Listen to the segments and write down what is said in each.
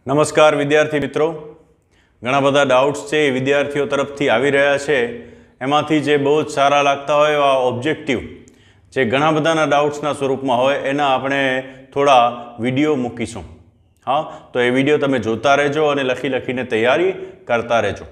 નમસ્કાર વિદ્યાર્થી મિત્રો, ઘણા બધા ડાઉટ્સ છે એ વિદ્યાર્થીઓ તરફથી આવી રહ્યા છે. એમાંથી જે બહુ જ સારા લાગતા હોય એવા ઓબ્જેક્ટિવ જે ઘણા બધાના ડાઉટ્સના સ્વરૂપમાં હોય એના આપણે થોડા વિડીયો મૂકીશું. હા, તો એ વિડીયો તમે જોતા રહેજો અને લખીને તૈયારી કરતા રહેજો.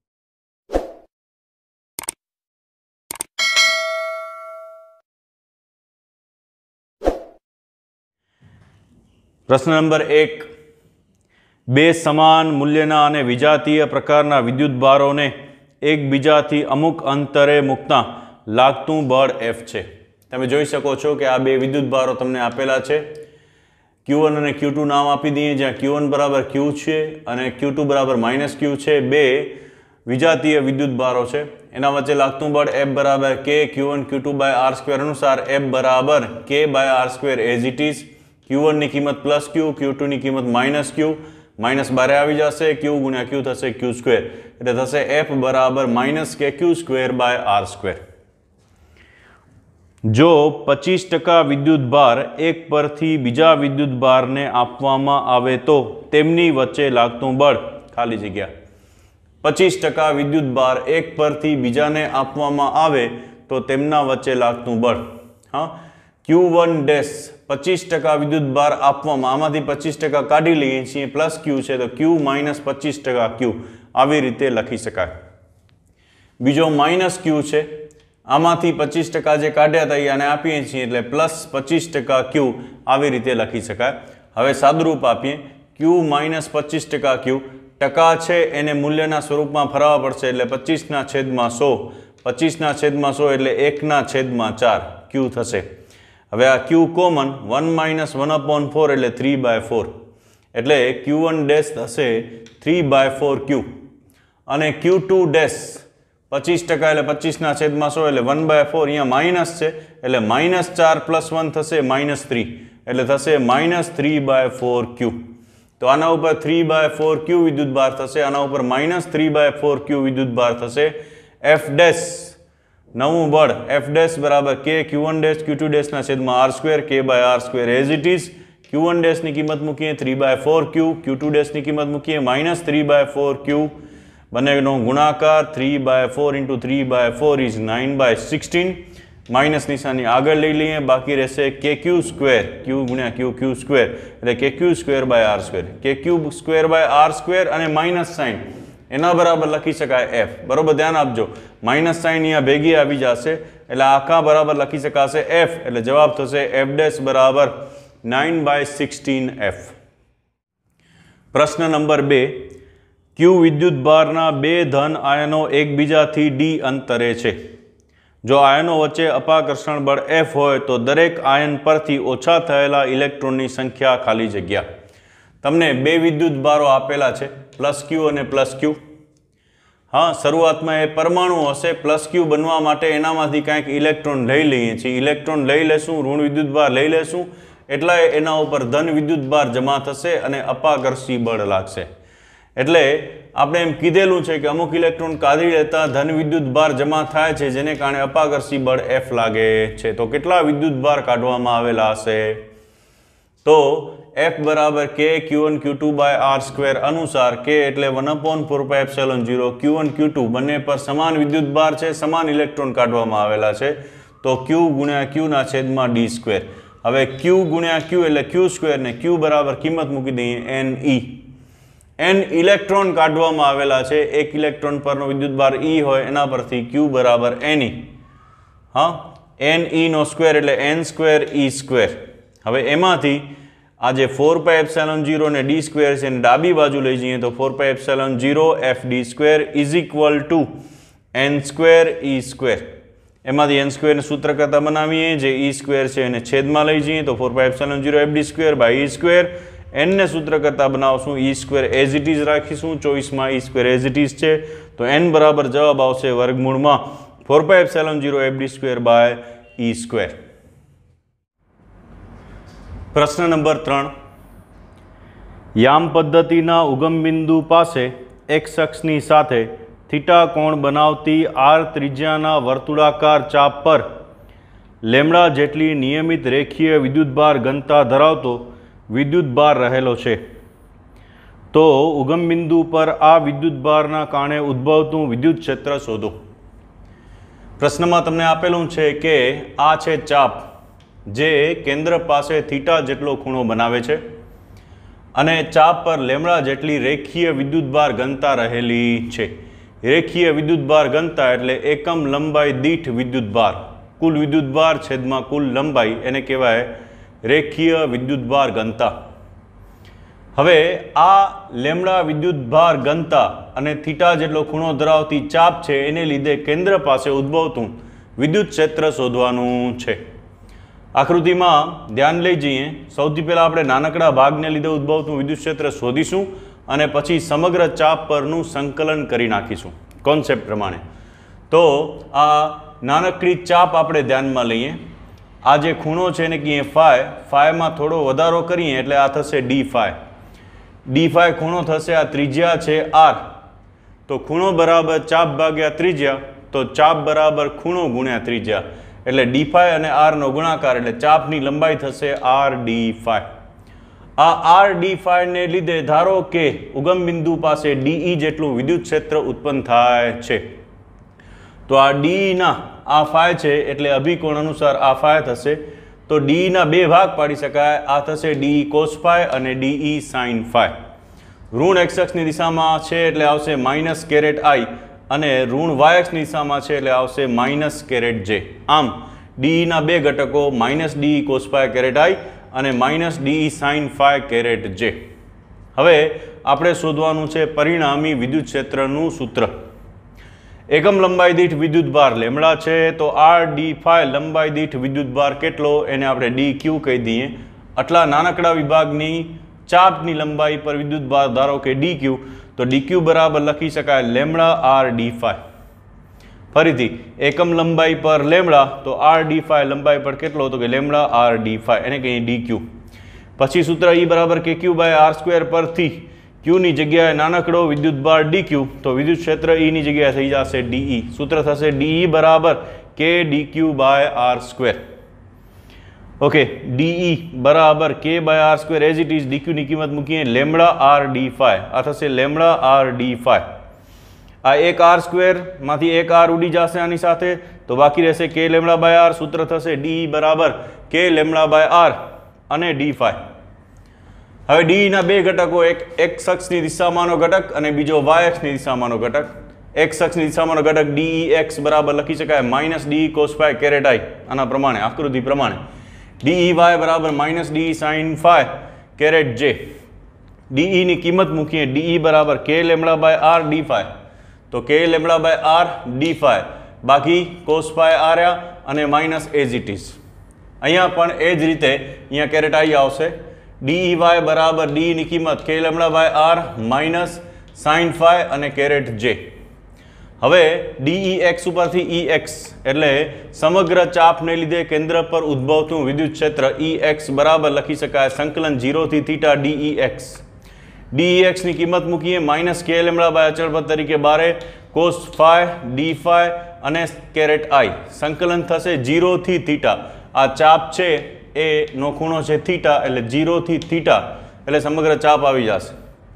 પ્રશ્ન નંબર 1. બે સમાન મૂલ્યના અને વિજાતીય પ્રકારના વિદ્યુત ભારોને એકબીજાથી અમુક અંતરે મૂકતા લાગતું બળ F છે. તમે જોઈ શકો છો કે આ બે વિદ્યુત ભારો તમને આપેલા છે. Q1 અને Q2 નામ આપી દઈએ, જ્યાં Q1 બરાબર Q છે અને Q2 બરાબર -Q છે. બે વિજાતીય વિદ્યુત ભારો છે. એના વચ્ચે લાગતું બળ F બરાબર K Q1 Q2 by R² અનુસાર F બરાબર K by R² as it is. Q1 ની કિંમત +Q, Q2 ની કિંમત -Q, માઇનસ બારે આવી જશે, Q ગુણ્યા Q થશે Q², એટલે થશે F બરાબર -KQ² બાય R². જો 25% વિદ્યુત ભાર એક પરથી બીજા વિદ્યુત ભારને આપવામાં આવે તો તેમની વચ્ચે લાગતું બળ ખાલી જગ્યા. 25% વિદ્યુત ભાર એક પરથી બીજાને આપવામાં આવે તો તેમના વચ્ચે લાગતું બળ. હા, Q1 ડેશ 25% વિદ્યુત ભાર આપવામાં, આમાંથી 25% કાઢી લઈએ છીએ, +Q છે તો Q - 25% Q, આવી રીતે લખી શકાય. બીજો -Q છે, આમાંથી 25% જે કાઢ્યા હતા એ આને આપીએ છીએ એટલે +25% Q, આવી રીતે લખી શકાય. હવે સાદુરૂપ આપીએ, Q - 25% Q, ટકા છે એને મૂલ્યના સ્વરૂપમાં ફરાવવા પડશે એટલે 25/100, 25/100 એટલે 1/4 Q થશે. હવે આ Q કોમન, 1 - 1/4 એટલે 3/4, એટલે Q1 ડેશ થશે 3/4 Q. અને Q2 ડેશ 25% એટલે 25/100 એટલે 1/4, અહીંયા માઇનસ છે એટલે -4 + 1 થશે -3, એટલે થશે -3/4 Q. તો આના ઉપર 3/4 Q વિદ્યુત ભાર થશે, આના ઉપર -3/4 Q વિદ્યુત ભાર થશે. F ડેશ નવું બળ F ડેશ બરાબર K Q1 ડેશ Q2 ડેશના છેદમાં R², K by R² as it is. Q1 ડેશની કિંમત મૂકીએ 3/4 Q, Q2 ડેશની કિંમત મૂકીએ -3/4 Q. બંનેનો ગુણાકાર 3/4 × 3/4 ઇઝ 9/16. માઇનસ નિશાની આગળ લઈ લઈએ, બાકી રહેશે KQ², Q ગુણ્યા Q² એટલે KQ² by R². KQ² by R² અને માઇનસ સાઇન એના બરાબર લખી શકાય F. બરોબર, ધ્યાન આપજો, માઇનસ સાઇન અહીંયા ભેગી આવી જશે એટલે આખા બરાબર લખી શકાશે F, એટલે જવાબ થશે F ડેશ બરાબર 9/16 F. પ્રશ્ન નંબર 2. Q વિદ્યુત ભારના બે ધન આયનો એકબીજાથી D અંતરે છે. જો આયનો વચ્ચે અપાકર્ષણ બળ F હોય તો દરેક આયન પરથી ઓછા થયેલા ઇલેક્ટ્રોનની સંખ્યા ખાલી જગ્યા. તમને બે વિદ્યુત ભારો આપેલા છે, +Q અને +Q. હા, શરૂઆતમાં એ પરમાણુ હશે. +Q બનવા માટે એનામાંથી કાંઈક ઇલેક્ટ્રોન લઈ લઈએ છીએ. ઇલેક્ટ્રોન લઈ લેશું, ઋણ વિદ્યુત ભાર લઈ લેશું, એટલે એના ઉપર ધન વિદ્યુત ભાર જમા થશે અને અપાકર્ષી બળ લાગશે. એટલે આપણે એમ કીધેલું છે કે અમુક ઇલેક્ટ્રોન કાઢી લેતા ધન વિદ્યુત ભાર જમા થાય છે, જેને કારણે અપાકર્ષી બળ F લાગે છે. તો કેટલા વિદ્યુત ભાર કાઢવામાં આવેલા હશે? તો F બરાબર K Q1 Q2 by R² અનુસાર K એટલે 1/4πε0, Q1 Q2 બંને પર સમાન વિદ્યુત ભાર છે, સમાન ઇલેક્ટ્રોન કાઢવામાં આવેલા છે, તો Q ગુણ્યા Q ના છેદમાં D². હવે Q ગુણ્યા Q એટલે Q² ને Q બરાબર કિંમત મૂકી દઈએ NE. N ઇલેક્ટ્રોન કાઢવામાં આવેલા છે, એક ઇલેક્ટ્રોન પરનો વિદ્યુત ભાર E હોય એના પરથી Q બરાબર NE. હા, NE નો સ્ક્વેર એટલે N²E². હવે એમાંથી આ જે 4πε0 ને D² છે એને ડાબી બાજુ લઈ જઈએ તો 4πε0 FD² is equal to N²E². એમાંથી N² ને સૂત્ર કરતા બનાવીએ, જે E² છે એને છેદમાં લઈ જઈએ તો 4πε0 FD² બાય E². N ને સૂત્ર કરતા બનાવશું, E² એઝ ઇટ ઇઝ રાખીશું, 24માં E² એઝ ઇટ ઇઝ છે, તો N બરાબર જવાબ આવશે વર્ગમૂળમાં 4πε0 FD² બાય E². પ્રશ્ન નંબર 3. યામ પદ્ધતિના ઉગમ બિંદુ પાસે X અક્ષની સાથે થીટા કોણ બનાવતી R ત્રિજ્યાના વર્તુળાકાર ચાપ પર લેમ્ડા જેટલી નિયમિત રેખીય વિદ્યુતભાર ઘનતા ધરાવતો વિદ્યુતભાર રહેલો છે. तो उगम बिंदु पर आ विद्युत भारना कारणे उद्भवतुं विद्युत क्षेत्र शोधो। प्रश्न में तमने आपेलुं छे के आ छे चाप जे केंद्र पासे थीटा जेटलो खूणो बनावे छे अने चाप पर लेमड़ा जेटली रेखीय विद्युतभार घनता रहेली छे। रेखीय विद्युतभार घनता एटले एकम लंबाई दीठ विद्युतभार, कुल विद्युतभार छेदमां कुल लंबाई एने कहेवाय रेखीय विद्युतभार घनता। हवे आ लेमड़ा विद्युतभार घनता अने थीटा जेटलो खूणो धरावती चाप छे एने लीधे केंद्र पासे उद्भवतुं विद्युत क्षेत्र शोधवानुं छे। आकृति में ध्यान लई जईए। सौथी पहेला आपणे नानकड़ा भागने लीधे उद्भवतुं विद्युत क्षेत्र शोधीशुं अने पछी समग्र चाप परनुं संकलन करी नाखीशुं कॉन्सेप्ट प्रमाणे। तो आ नानकड़ी चाप आपणे ध्यानमां लईए। आ जे खूणो छे ने कहीए फाय, फाय में थोड़ो वधारो करीए एटले आ थशे डी फाय। डी फाय खूणो थशे, आ त्रिज्या छे आर, तो खूणो बराबर चाप भाग्या त्रिज्या, तो चाप बराबर खूणो गुण्या त्रिज्या एटले डी फाय अने आर नो गुणाकार एटले चापनी लंबाई थशे आर डी फाय। आ आर डी फाय ने लीधे धारो के उगम बिंदु पासे डीई जेटલું विद्युत क्षेत्र उत्पन्न थाय छे। तो आ डी ना आ फाय छे एटले अभिकोण अनुसार आ फाय थशे। तो डी ना बे भाग पाड़ी शकाय। आ थशे डी कोस फाय अने डी साइन फाय। ऋण एक्स अक्षनी दिशामां छे एटले आवशे माइनस कैरेट आई अने ऋण वाय एक्सनी दिशामां छे एटले आवशे माइनस कैरेट जे। आम डी ना बे घटको minus D cos phi caret I अने minus D sine phi caret J. हवे आपणे शोधवानुं छे परिणामी विद्युत क्षेत्रनुं सूत्र। एकम लंबाई दीठ विद्युतभार लेमड़ा छे, तो आर डी फाय लंबाई दीठ विद्युतभार केटलो एने आपणे डी क्यू कही दीए। आटला नानकड़ा विभागनी चापनी लंबाई पर विद्युतभार धारो के डी क्यू, तो डी क्यू बराबर लखी शकाय लेमड़ा आर डी फाय। फरीथी एकम लंबाई पर लेमड़ा, तो आर डी फाय लंबाई पर केटलो तो के लेमड़ा आर डी फाय एने कहीए डी क्यू। पछी सूत्र ई बराबर K Q by R square परथी क्यू नी जग्याए नानकड़ो विद्युतभार डी क्यू, तो विद्युत क्षेत्र ई नी जग्याए थई जशे डीई। सूत्र थशे डीई बराबर K D Q by R square. Okay, DE बराबर K by R square as it is. D Q नी किंमत मूकीए लेमड़ा आर डी फाय। आ थशे लेमड़ा आर डी फाय। आ एक आर स्क्वेर मांथी एक आर उड़ी जाशे आनी साथे, तो बाकी रहेशे के लेमड़ा बाय आर। सूत्र थशे डीई बराबर के लेमड़ा बाय आर अने डी फाय। हवे डी ना बे घटको, एक एक्स अक्षनी दिशामांनो घटक अने बीजो वाय अक्षनी दिशामांनो घटक। एक्स अक्षनी दिशामांनो घटक डीई एक्स बराबर लखी शकाय minus D cos phi caret I. आना प्रमाणे आकृति प्रमाणे डीई वाय बराबर minus D sine phi caret J. DE नी किंमत मूकीए डीई बराबर K lambda by R D phi, तो K lambda by R D phi बाकी कोस फाय आर्या अने माइनस एज इट इज। अहींया पण एज रीते अहींया कैरेट आई आवशे। डी वाय बराबर डी नी किंमत K lambda by R minus sine phi अने कैरेट जे। हवे डीई एक्स उपरथी ई एक्स एटले समग्र चापने लीधे केंद्र पर उद्भवतुं विद्युत क्षेत्र ई एक्स बराबर लखी शकाय संकलन 0 थी theta DE X. DE X नी किंमत मूकीए माइनस के लेमड़ा बाय अचल पद तरीके बारे कोस फाय डी फाय अने कैरेट आई। संकलन थशे 0 थी थीटा। आ चाप छे ए नो खूणो छे थीटा एटले 0 थी थीटा एटले समग्र चाप आवी जशे।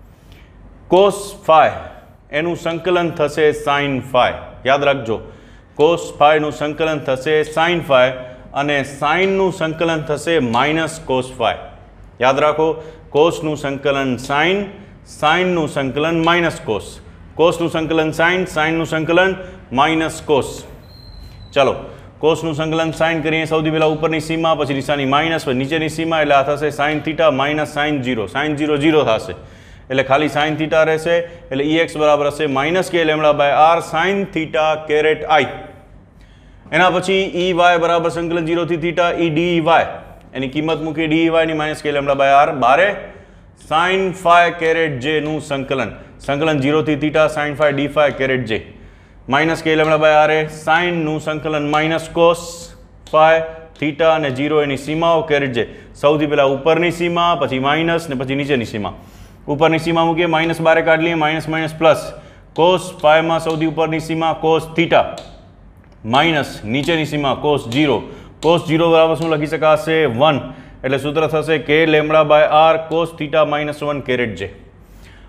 कोस फाय एनु संकलन थशे साइन फाय। याद राखजो, कोस फाय नु संकलन थशे साइन फाय अने साइन नु संकलन थशे माइनस कोस फाय। याद राखो, कोस नु संकलन साइन, साइन नु संकलन माइनस कोस, कोस नु संकलन साइन, साइन नु संकलन माइनस कोस। चलो कोस नु संकलन साइन करिए। सौथी पहेला उपरनी सीमा, पछी निशानी माइनस, पछी नीचेनी सीमा एटले आ थशे sine theta minus sine 0। Sine 0 0 थशे एटले खाली साइन थीटा रहेशे एटले ई एक्स बराबर हशे minus K lambda by R sine theta caret I. एना पछी ई वाय बराबर संकलन 0 थी थीटा ई डी वाय एनी किंमत मूकी डी वाय नी minus K lambda by R बारे साइन फाय कैरेट जे नु संकलन। संकलन 0 थी theta sine phi D phi caret J minus K lambda by R ए साइन नु संकलन माइनस कोस फाय थीटा अने 0 एनी सीमाओ कैरेट जे। सौथी पहेला उपरनी सीमा, पछी माइनस ने पछी नीचेनी सीमा। उपरनी सीमा मूकीए माइनस बारे काढ लीए, minus minus plus cos phi में सौथी उपरनी सीमा कोस थीटा माइनस नीचेनी सीमा कोस 0। कोस 0 बराबर शुं लखी शकाशे 1 एटले सूत्र थशे K lambda by R cos theta minus 1 caret J.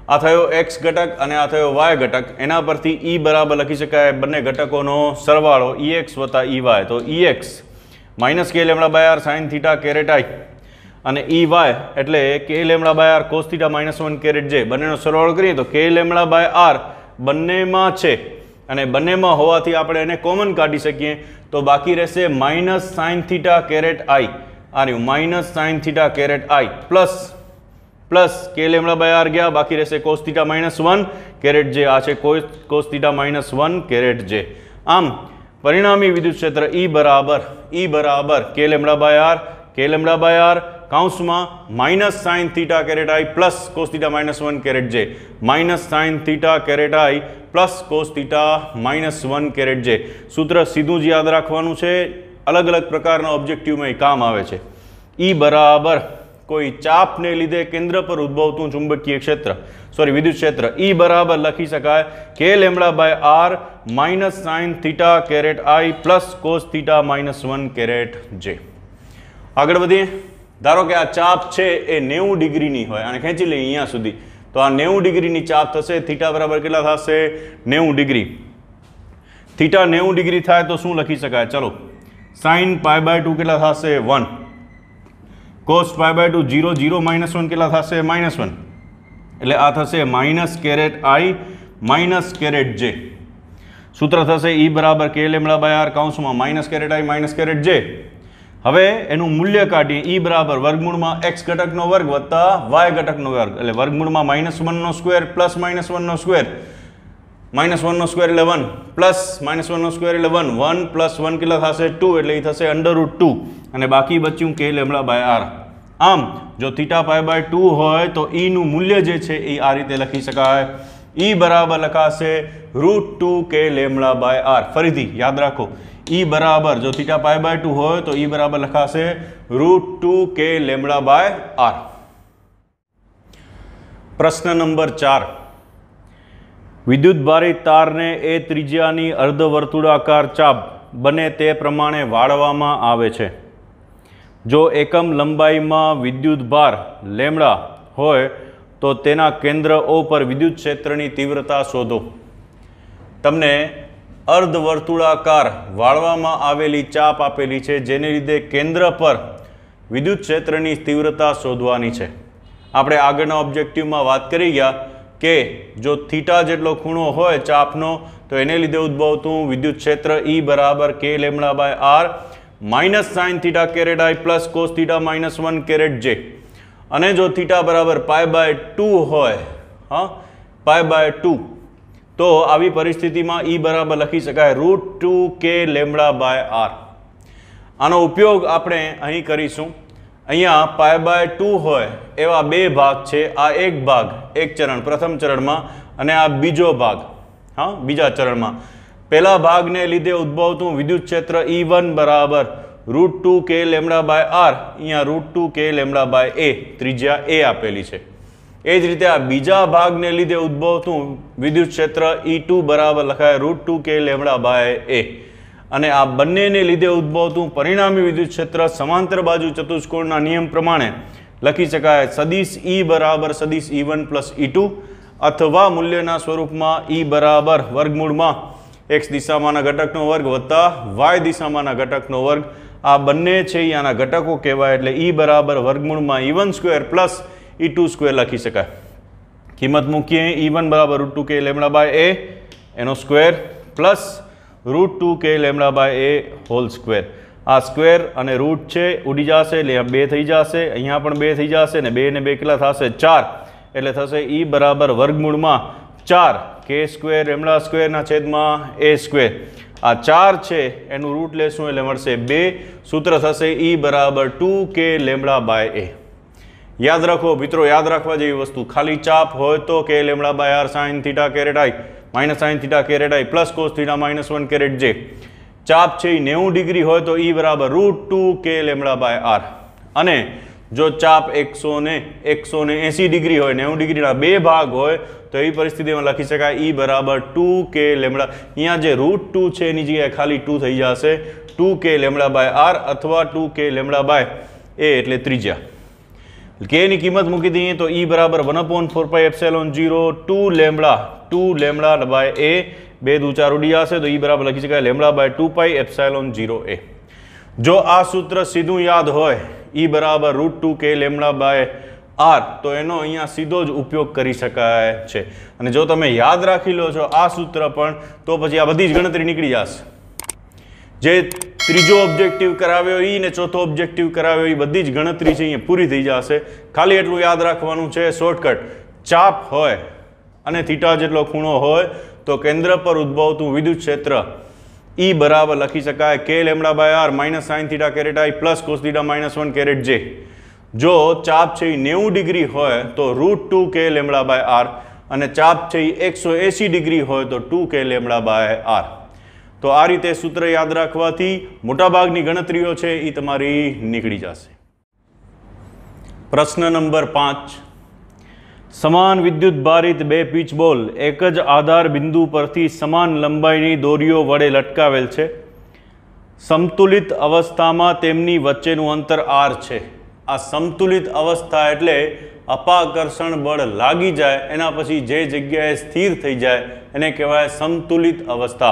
આ થયો x ઘટક અને આ થયો y ઘટક. એના પરથી E બરાબર લખી શકાય બંને ઘટકોનો સરવાળો EX વત્તા EY. તો EX minus k lambda by r sine theta caret I અને EY એટલે k lambda by r cos theta minus 1 caret J. બંનેનો સરવાળો કરીએ તો k લેમડા બાય r બંનેમાં છે અને બંનેમાં હોવાથી આપણે એને કોમન કાઢી શકીએ. તો બાકી રહેશે minus sine theta caret I. આ રહ્યું minus sine theta caret I plus K lambda by r ગયા, બાકી રહેશે cos theta minus 1 caret J. આ છે cos theta minus 1 caret J. આમ પરિણામી વિદ્યુત ક્ષેત્ર E બરાબર કે લેમડા બાય r કાઉન્સમાં minus sine theta caret I plus cos theta minus 1 caret J. Minus sine theta caret I plus cos theta minus 1 caret J. સૂત્ર સીધું જ યાદ રાખવાનું છે, અલગ અલગ પ્રકારના ઓબ્જેક્ટિવમાં એ કામ આવે છે. E બરાબર કોઈ ચાપને લીધે કેન્દ્ર પર ઉદ્ભવતું ચુંબકીય ક્ષેત્ર વિદ્યુત ક્ષેત્ર E બરાબર લખી શકાય K lambda by r minus sine theta caret I plus cos theta minus 1 caret J. આગળ વધીએ. ધારો કે આ ચાપ છે એ 90 ડિગ્રીની હોય અને ખેંચી લઈએ અહીંયા સુધી, તો આ 90 ડિગ્રીની ચાપ થશે. થીટા બરાબર કેટલા થશે? 90 ડિગ્રી. થીટા 90 ડિગ્રી થાય તો શું લખી શકાય? ચલો, સાઇન પાઈ બાય 2 કેટલા થશે? 1. કોસ પાઈ બાય 2 0 0 માઇનસ 1 કેટલા થશે? માઇનસ 1. એટલે આ થશે minus caret I minus caret J. સૂત્ર થશે E બરાબર કે લેમડા બાય r કાઉન્સમાં minus caret I minus caret J. હવે એનું મૂલ્ય કાઢીએ. E બરાબર વર્ગમૂળમાં x ઘટકનો વર્ગ વત્તા y ઘટકનો વર્ગ, એટલે વર્ગમૂળમાં માઇનસ 1નો સ્ક્વેર પ્લસ માઇનસ 1નો સ્ક્વેર. માઇનસ 1નો સ્ક્વેર એટલે 1 પ્લસ માઇનસ 1નો સ્ક્વેર એટલે 1. 1 પ્લસ 1 કેટલા થશે? 2. એટલે એ થશે √2 અને બાકી બચ્યું કે લેમડા બાય r. આમ જો થીટા પાઈ બાય 2 હોય તો E નું મૂલ્ય જે છે એ આ રીતે લખી શકાય. E બરાબર લખાશે √2 કે લેમડા બાય r. ફરીથી યાદ રાખો, E બરાબર જો થીટા પાઈ બાય 2 હોય તો E બરાબર લખાશે √2 કે લેમડા બાય r. પ્રશ્ન નંબર 4. વિદ્યુતભારિત તારને એ ત્રિજ્યાની અર્ધવર્તુળાકાર ચાપ બને તે પ્રમાણે વાળવામાં આવે છે. જો એકમ લંબાઈમાં વિદ્યુતભાર લેમડા હોય તો તેના કેન્દ્ર O પર વિદ્યુત ક્ષેત્રની તીવ્રતા શોધો. તમને અર્ધવર્તુળાકાર વાળવામાં આવેલી ચાપ આપેલી છે, જેને લીધે કેન્દ્ર પર વિદ્યુત ક્ષેત્રની તીવ્રતા શોધવાની છે. આપણે આગળના ઓબ્જેક્ટિવમાં વાત કરી ગયા કે જો થીટા જેટલો ખૂણો હોય ચાપનો તો એને લીધે ઉદ્ભવતું વિદ્યુત ક્ષેત્ર E બરાબર K lambda by r minus sine theta caret I plus cos theta minus 1 caret J. અને જો થીટા બરાબર પાઈ બાય 2 હોય, પાઈ બાય 2, તો આવી પરિસ્થિતિમાં E બરાબર લખી શકાય √2 કે લેમડા બાય r. આનો ઉપયોગ આપણે અહીં કરીશું. અહીંયા પાઈ બાય 2 હોય એવા બે ભાગ છે. આ એક ભાગ એક ચરણ પ્રથમ ચરણમાં અને આ બીજો ભાગ બીજા ચરણમાં. પહેલા ભાગને લીધે ઉદ્ભવતું વિદ્યુત ક્ષેત્ર E1 બરાબર √2 કે લેમડા બાય r. અહીંયા √2 કે લેમડા બાય a ત્રિજ્યા a આપેલી છે. એ જ રીતે આ બીજા ભાગને લીધે ઉદ્ભવતું વિદ્યુત ક્ષેત્ર E2 બરાબર લખાય √2 કે લેમડા બાય a. અને આ બંનેને લીધે ઉદ્ભવતું પરિણામી વિદ્યુત ક્ષેત્ર સમાંતર બાજુ ચતુષ્કોણના નિયમ પ્રમાણે લખી શકાય સદિશ E બરાબર સદિશ E1 પ્લસ E2 અથવા મૂલ્યના સ્વરૂપમાં E બરાબર વર્ગમૂળમાં x દિશામાંના ઘટકનો વર્ગ વત્તા y દિશામાંના ઘટકનો વર્ગ. આ બંને છે એ આના ઘટકો કહેવાય. એટલે E બરાબર વર્ગમૂળમાં E1 square plus E2 square લખી શકાય. કિંમત મૂકીએ. E1 બરાબર √2 કે લેમડા બાય a એનો square plus √2 K lambda by a whole square. આ સ્ક્વેર અને રૂટ છે ઉડી જશે એટલે 2 થઈ જશે, અહીંયા પણ 2 થઈ જશે ને 2 ને 2 કેટલા થશે? 4. એટલે થશે E બરાબર વર્ગમૂળમાં 4 કે સ્ક્વેર લેમડા સ્ક્વેરના છેદમાં a સ્ક્વેર. આ 4 છે એનું રૂટ લેશું એટલે મળશે 2. સૂત્ર થશે E બરાબર 2 કે લેમડા બાય a. યાદ રાખો મિત્રો, યાદ રાખવા જેવી વસ્તુ, ખાલી ચાપ હોય તો K lambda by r sine theta caret I minus sine theta caret I plus cos theta minus 1 caret J. ચાપ છે એ 90 ડિગ્રી હોય તો E બરાબર √2 કે લેમડા બાય r. અને જો ચાપ 180 ડિગ્રી હોય, 90 ડિગ્રીના બે ભાગ હોય, તો એ પરિસ્થિતિમાં લખી શકાય E બરાબર 2 કે લેમડા. અહીંયા જે √2 છે એની જગ્યાએ ખાલી 2 થઈ જશે 2 કે લેમડા બાય r અથવા 2 કે લેમડા બાય a એટલે ત્રિજ્યા. કે ની કિંમત મૂકી દઈએ તો E બરાબર 1/4πε0 2 લેમ્બડા બાય a, 2 દુ 4 ઉડી જશે તો E બરાબર લખી શકાય લેમ્બડા બાય 2πε0a. જો આ સૂત્ર સીધું યાદ હોય E બરાબર √2 k લેમ્બડા બાય r તો એનો અહીંયા સીધો જ ઉપયોગ કરી શકાય છે. અને જો તમે યાદ રાખી લો છો આ સૂત્ર પણ તો પછી આ બધી જ ગણતરી નીકળી જશે. જે ત્રીજો ઓબ્જેક્ટિવ કરાવ્યો એ ને ચોથો ઓબ્જેક્ટિવ કરાવ્યો એ બધી જ ગણતરી છે અહીંયા પૂરી થઈ જશે. ખાલી એટલું યાદ રાખવાનું છે શોર્ટકટ, ચાપ હોય અને થીટા જેટલો ખૂણો હોય તો કેન્દ્ર પર ઉદ્ભવતું વિદ્યુત ક્ષેત્ર E બરાબર લખી શકાય k lambda by r minus sine theta caret i plus cos theta minus 1 caret j. જો ચાપ છે એ 90 ડિગ્રી હોય તો √2 k લેમ્બડા બાય r અને ચાપ છે એ 180 ડિગ્રી હોય તો 2 k લેમ્બડા બાય r. તો આ રીતે સૂત્ર યાદ રાખવાથી મોટાભાગની ગણતરીઓ છે એ તમારી નીકળી જશે. પ્રશ્ન નંબર 5. સમાન વિદ્યુત ભારિત બે પીચ બોલ એક જ આધાર બિંદુ પરથી સમાન લંબાઈની દોરીઓ વડે લટકાવેલ છે. સમતુલિત અવસ્થામાં તેમની વચ્ચેનું અંતર r છે. આ સમતુલિત અવસ્થા એટલે અપાકર્ષણ બળ લાગી જાય એના પછી જે જગ્યાએ સ્થિર થઈ જાય એને કહેવાય સમતુલિત અવસ્થા.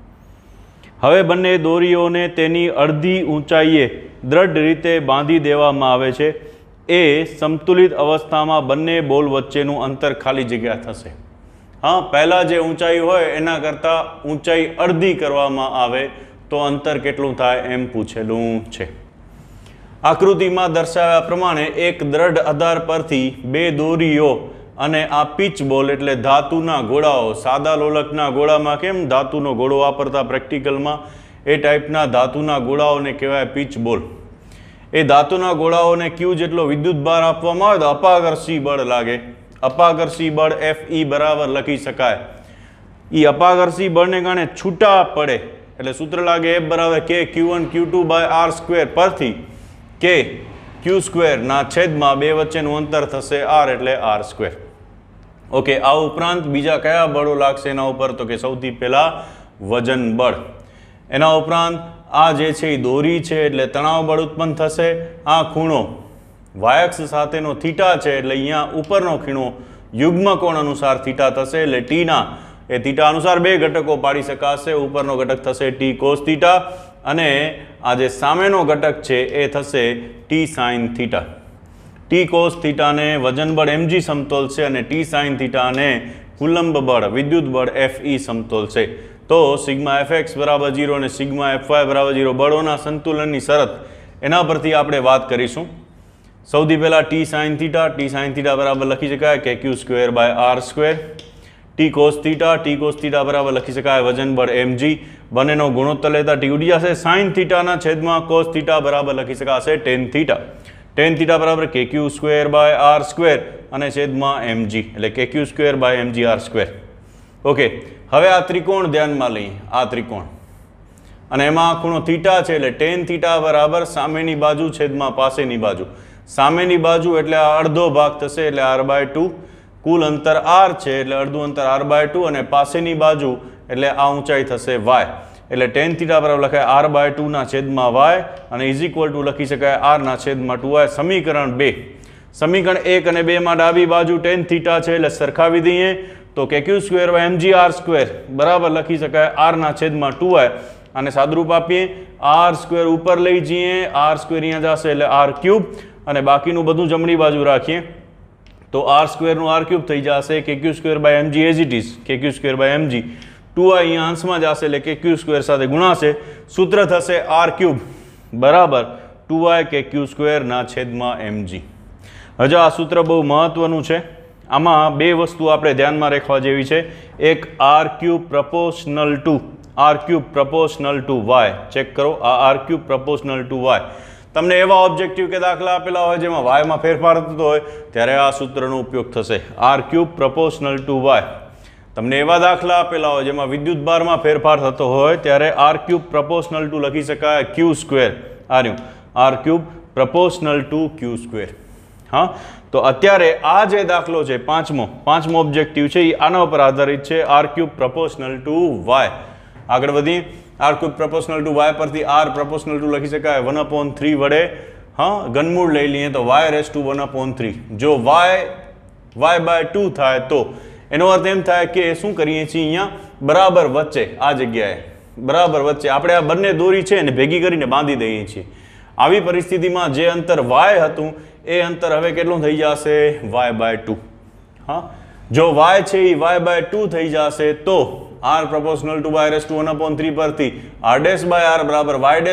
હવે બંને દોરીઓને તેની અડધી ઊંચાઈએ દ્રઢ રીતે બાંધી દેવામાં આવે છે. એ સમતુલિત અવસ્થામાં બંને બોલ વચ્ચેનું અંતર ખાલી જગ્યા થશે. હા, પહેલાં જે ઊંચાઈ હોય એના કરતાં ઊંચાઈ અડધી કરવામાં આવે તો અંતર કેટલું થાય એમ પૂછેલું છે. આકૃતિમાં દર્શાવ્યા પ્રમાણે એક દ્રઢ આધાર પરથી બે દોરીઓ અને આ પીચ બોલ એટલે ધાતુના ગોળાઓ, સાદા લોલકના ગોળામાં કેમ ધાતુનો ગોળો વાપરતા પ્રેક્ટિકલમાં એ ટાઈપના ધાતુના ગોળાઓને કહેવાય પીચ બોલ. એ ધાતુના ગોળાઓને Q જેટલો વિદ્યુત ભાર આપવામાં આવે તો અપાકર્ષી બળ લાગે. અપાકર્ષી બળ Fe બરાબર લખી શકાય. એ અપાકર્ષી બળને કારણે છૂટા પડે એટલે સૂત્ર લાગે F બરાબર k Q1 Q2 by r square પરથી k Q સ્ક્વેર ના છેદમાં બે વચ્ચેનું અંતર થશે r એટલે r સ્ક્વેર. ઓકે, આ ઉપરાંત બીજા કયા બળો લાગશે એના ઉપર તો કે સૌથી પહેલા વજન બળ. એના ઉપરાંત આ જે છે એ દોરી છે એટલે તણાવ બળ ઉત્પન્ન થશે. આ ખૂણો વાયક્ષ સાથેનો થીટા છે એટલે અહીંયા ઉપરનો ખૂણો યુગ્મ કોણ અનુસાર થીટા થશે એટલે ટીના એ થીટા અનુસાર બે ઘટકો પાડી શકાશે. ઉપરનો ઘટક થશે ટી કોસ થીટા અને આ જે સામેનો ઘટક છે એ થશે T sine theta. T cos થીટાને વજન બળ mg સમતોલ છે અને ટી સાઇન થીટાને કુલંબ બળ વિદ્યુત બળ Fe સમતોલ છે. તો સિગ્મા fx બરાબર 0 અને સિગ્મા fy બરાબર 0 બળોના સંતુલનની શરત એના પરથી આપણે વાત કરીશું. સૌથી પહેલાં ટી સાઇન થીટા બરાબર લખી શકાય K Q square by r square. T cos theta બરાબર લખી શકાય વજન બળ mg. બંનેનો ગુણોત્તર લેતા ટી ઉડી જશે. સાઇન થીટાના છેદમાં કોસ થીટા બરાબર લખી શકાશે ટેન થીટા. ટેન થીટા બરાબર KQ square by r square અને છેદમાં mg એટલે KQ square by mg r square. Okay, હવે આ ત્રિકોણ ધ્યાનમાં લઈએ. આ ત્રિકોણ અને એમાં ખૂણો થીટા છે એટલે ટેન થીટા બરાબર સામેની બાજુ છેદમાં પાસેની બાજુ. સામેની બાજુ એટલે આ અડધો ભાગ થશે એટલે r/2. કુલ અંતર r છે એટલે અડધું અંતર r/2 અને પાસેની બાજુ એટલે આ ઊંચાઈ થશે y એટલે ટેન થીટા બરાબર લખાય r/2 ના છેદમાં y અને ઇઝ ઇક્વલ ટુ લખી શકાય r ના છેદમાં 2y. સમીકરણ 2. સમીકરણ 1 અને 2 માં ડાબી બાજુ ટેન થીટા છે એટલે સરખાવી દઈએ તો KQ square by mg r square બરાબર લખી શકાય r ના છેદમાં 2y અને સાદરૂપ આપીએ r સ્ક્વેર ઉપર લઈ જઈએ r સ્ક્વેર અહીંયા જશે એટલે r ક્યુબ અને બાકીનું બધું જમણી બાજુ રાખીએ તો r સ્ક્વેરનું r ક્યુબ થઈ જશે KQ square by mg as it is KQ square by mg. 2y અહીંયા અંશમાં જશે એટલે KQ સ્ક્વેર સાથે ગુણાશે. સૂત્ર થશે r ક્યુબ બરાબર 2y KQ સ્ક્વેર ના છેદમાં mg. હજુ આ સૂત્ર બહુ મહત્વનું છે. આમાં બે વસ્તુ આપણે ધ્યાનમાં રાખવા જેવી છે. એક r cube proportional to y. Check કરો આ r cube proportional to y. તમને એવા ઓબ્જેક્ટિવ કે દાખલા આપેલા હોય જેમાં y માં ફેરફાર થતો હોય ત્યારે આ સૂત્રનો ઉપયોગ થશે. r cube proportional to y. તમને એવા દાખલા આપેલા હોય જેમાં વિદ્યુત ભારમાં ફેરફાર થતો હોય ત્યારે r ક્યુબ પ્રપોર્શનલ ટુ લખી શકાય q square. r cube proportional to q square. હા, તો અત્યારે આ જે દાખલો છે પાંચમો ઓબ્જેક્ટિવ છે એ આના ઉપર આધારિત છે. r cube proportional to y. આગળ વધીએ. r cube proportional to y પરથી r પ્રપોર્શનલ ટુ લખી શકાય 1/3 વડે. हाँ घनमूળ લઈ લઈએ તો y⁻1/3 જો y/2 થાય તો એનો અર્થ એમ થાય કે શું કરીએ છીએ અહીંયા બરાબર વચ્ચે આ જગ્યાએ બરાબર વચ્ચે આપણે આ બંને દોરી છે ને ભેગી કરીને બાંધી દઈએ છીએ આવી પરિસ્થિતિમાં જે અંતર y હતું એ અંતર હવે કેટલું થઈ જશે y/2 હા જો y છે એ y/2 થઈ જશે તો r proportional to y⁻1/3 પરથી r'/r બરાબર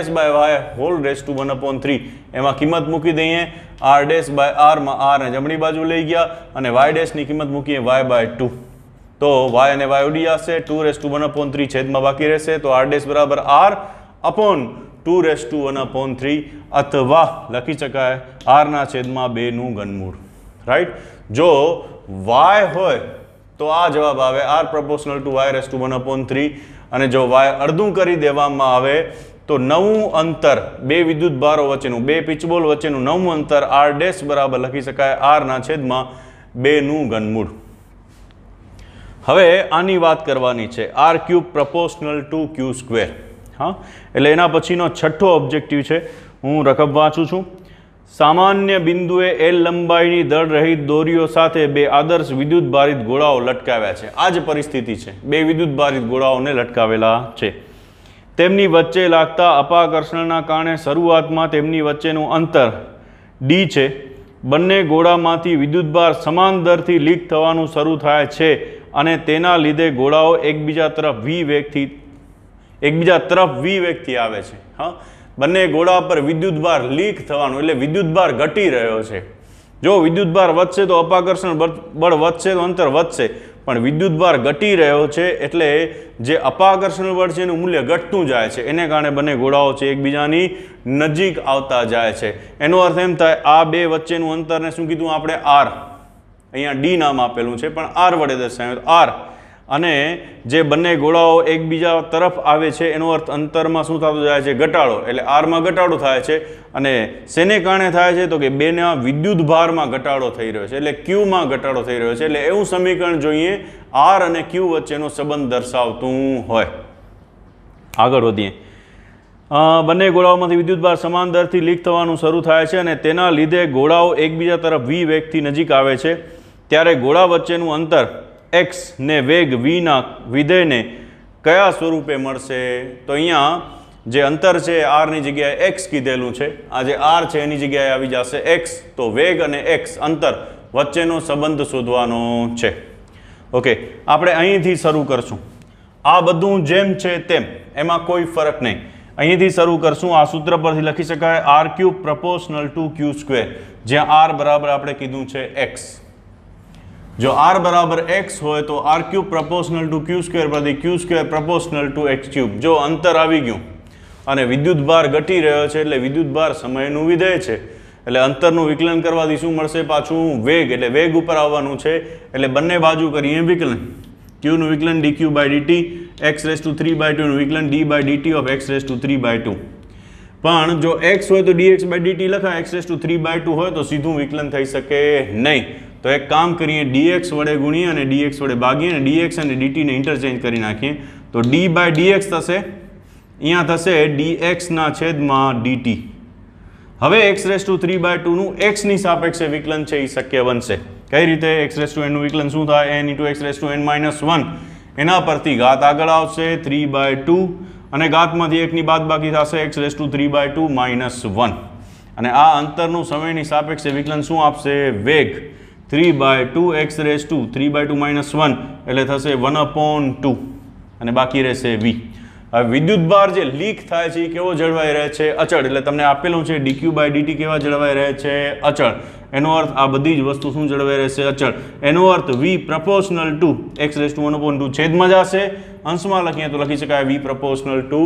y'/y1/3 એમાં કિંમત મૂકી દઈએ r'/r માં r ને જમણી બાજુ લઈ ગયા અને y' ની કિંમત મૂકીએ y/2 તો y અને y ઉડી જશે 2⁻1/3 છેદમાં બાકી રહેશે તો r' બરાબર r/2⁻1/3 અથવા લખી શકાય r ના છેદમાં 2 નું ઘનમૂળ રાઈટ જો y હોય તો આ જવાબ આવે r proportional to y⁻1/3 અને જો y અડધું કરી દેવામાં આવે તો નવું અંતર બે વિદ્યુત ભારો વચ્ચેનું બે પિચબોલ વચ્ચેનું નવું અંતર r' બરાબર લખી શકાય r ના છેદમાં 2 નું ઘનમૂળ હવે આની વાત કરવાની છે r³ proportional to q². હા એટલે એના પછીનો છઠ્ઠો ઓબ્જેક્ટિવ છે હું રકમ વાંચું છું સામાન્ય બિંદુએ L લંબાઈની દળ રહિત દોરીઓ સાથે બે આદર્શ વિદ્યુત ભારિત ગોળાઓ લટકાવ્યા છે આ જ પરિસ્થિતિ છે બે વિદ્યુત ભારિત ગોળાઓને લટકાવેલા છે તેમની વચ્ચે લાગતા અપાકર્ષણના કારણે શરૂઆતમાં તેમની વચ્ચેનું અંતર d છે બંને ગોળામાંથી વિદ્યુતભાર સમાન દરથી લીક થવાનું શરૂ થાય છે અને તેના લીધે ગોળાઓ એકબીજા તરફ v વેગથી આવે છે હા બંને ગોળા પર વિદ્યુતભાર લીક થવાનું એટલે વિદ્યુતભાર ઘટી રહ્યો છે જો વિદ્યુતભાર વધશે તો અપાકર્ષણ બળ વધશે તો અંતર વધશે પણ વિદ્યુતભાર ઘટી રહ્યો છે એટલે જે અપાકર્ષણ બળ છે એનું મૂલ્ય ઘટતું જાય છે એને કારણે બંને ગોળાઓ છે એકબીજાની નજીક આવતા જાય છે એનો અર્થ એમ થાય આ બે વચ્ચેનું અંતરને શું કીધું આપણે r અહીંયા d નામ આપેલું છે પણ r વડે દર્શાવ્યું r અને જે બંને ગોળાઓ એકબીજા તરફ આવે છે એનો અર્થ અંતરમાં શું થતું જાય છે ઘટાડો એટલે r માં ઘટાડો થાય છે અને શેને કારણે થાય છે તો કે બેના વિદ્યુત ભારમાં ઘટાડો થઈ રહ્યો છે એટલે q માં ઘટાડો થઈ રહ્યો છે એટલે એવું સમીકરણ જોઈએ r અને q વચ્ચેનો સંબંધ દર્શાવતું હોય આગળ વધીએ બંને ગોળાઓમાંથી વિદ્યુતભાર સમાન દરથી લીક થવાનું શરૂ થાય છે અને તેના લીધે ગોળાઓ એકબીજા તરફ v વેગથી નજીક આવે છે ત્યારે ગોળા વચ્ચેનું અંતર x ને વેગ v ના વિધેયને કયા સ્વરૂપે મળશે તો અહીંયા જે અંતર છે r ની જગ્યાએ x કીધેલું છે આ જે r છે એની જગ્યાએ આવી જશે x તો વેગ અને x અંતર વચ્ચેનો સંબંધ શોધવાનો છે ઓકે આપણે અહીંથી શરૂ કરશું આ બધું જેમ છે તેમ એમાં કોઈ ફરક નહીં અહીંથી શરૂ કરશું આ સૂત્ર પરથી લખી શકાય r³ proportional to q² જ્યાં r બરાબર આપણે કીધું છે x જો r બરાબર x હોય તો r³ proportional to q² પરથી q² proportional to x³ જો અંતર આવી ગયું અને વિદ્યુતભાર ઘટી રહ્યો છે એટલે વિદ્યુતભાર સમયનું વિધેય છે એટલે અંતરનું વિકલન કરવાથી શું મળશે પાછું વેગ એટલે વેગ ઉપર આવવાનું છે એટલે બંને બાજુ કરીએ વિકલન q નું વિકલન dq/dt x⁵ નું વિકલન d/dt of x⁵ પણ જો x હોય તો dx/dt લખાય x⁵ હોય તો સીધું વિકલન થઈ શકે નહીં તો એક કામ કરીએ dx વડે ગુણીએ અને dx વડે ભાગીએ અને dx અને dt ને ઇન્ટરચેન્જ કરી નાખીએ તો d/dx થશે અહીંયા થશે dx ના છેદમાં dt હવે x⁵ નું x ની સાપેક્ષે વિકલન છે એ શક્ય બનશે કઈ રીતે x⁵n નું વિકલન શું થાય n × x⁻n−1 એના પરથી ઘાત આગળ આવશે 3/2 અને ઘાતમાંથી 1 ની બાદબાકી થશે x⁵ -1 અને આ અંતરનું સમયની સાપેક્ષે વિકલન શું આપશે વેગ 3/2 x⁵ 3/2 -1 એટલે થશે 1/2 અને બાકી રહેશે v હવે વિદ્યુતભાર જે લીક થાય છે એ કેવો જળવાઈ રહે છે અચળ એટલે તમને આપેલું છે dq/dt કેવા જળવાઈ રહે છે અચળ એનો અર્થ આ બધી જ વસ્તુ શું જળવાઈ રહેશે અચળ એનો અર્થ v proportional to x⁻1/2 છેદમાં જશે અંશમાં લખીએ તો લખી શકાય v proportional to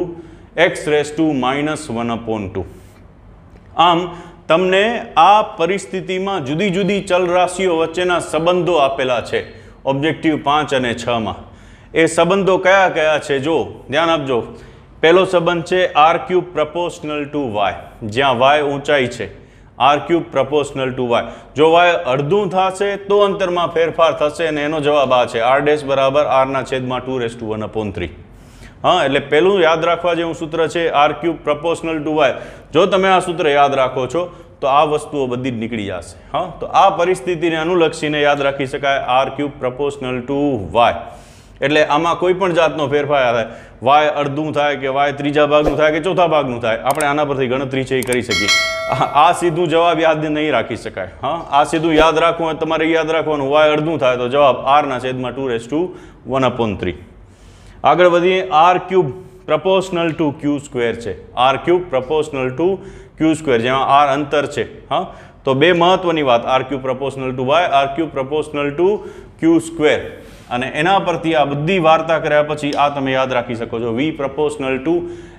x⁻−1/2 આમ તમને આ પરિસ્થિતિમાં જુદી જુદી ચલ રાશિઓ વચ્ચેના સંબંધો આપેલા છે ઓબ્જેક્ટિવ 5 અને 6 માં એ સંબંધો કયા કયા છે જો ધ્યાન આપજો પહેલો સંબંધ છે r³ proportional to y જ્યાં y ઊંચાઈ છે r³ proportional to y જો y અડધું થશે તો અંતરમાં ફેરફાર થશે અને એનો જવાબ આ છે r' બરાબર r ના છેદમાં 2⁻1/3 હા એટલે પહેલું યાદ રાખવા જેવું સૂત્ર છે r³ proportional to y જો તમે આ સૂત્ર યાદ રાખો છો તો આ વસ્તુઓ બધી જ નીકળી જશે. હા, તો આ પરિસ્થિતિને અનુલક્ષીને યાદ રાખી શકાય r³ પ્રપોર્શનલ ટુ y. એટલે આમાં કોઈ પણ જાતનો ફેરફાર થાય, y અડધું થાય કે y ત્રીજા ભાગનું થાય કે ચોથા ભાગનું થાય, આપણે આના પરથી ગણતરી છે એ કરી શકીએ. આ સીધું જવાબ યાદ નહીં રાખી શકાય. હા, આ સીધું યાદ રાખવું હોય તમારે યાદ રાખવાનું, y અડધું થાય તો જવાબ r/2/1/3. આગળ વધીએ. r³ પ્રપોર્શનલ ટુ q² છે. r³ પ્રપોર્શનલ ટુ q², જેમાં r અંતર છે. હા, તો બે મહત્વની વાત, r³ proportional to y, r³ proportional to q². અને એના પરથી આ બધી વાર્તા કર્યા પછી આ તમે યાદ રાખી શકો છો, v પ્રપોર્શનલ ટુ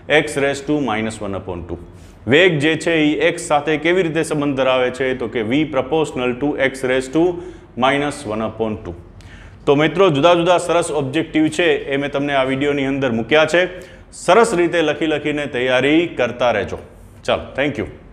x⁻². વેગ જે છે એ x સાથે કેવી રીતે સંબંધ ધરાવે છે? તો કે v પ્રપોર્શનલ ટુ x⁻². તો મિત્રો, જુદા જુદા સરસ ઓબ્જેક્ટિવ છે એ મેં તમને આ વિડીયોની અંદર મૂક્યા છે. સરસ રીતે લખીને તૈયારી કરતા રહેજો. ચાલો, થેન્ક યુ.